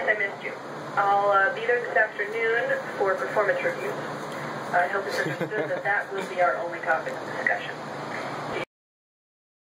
Yes, I missed you. I'll be there this afternoon for performance reviews. I hope it's understood that that will be our only topic of discussion.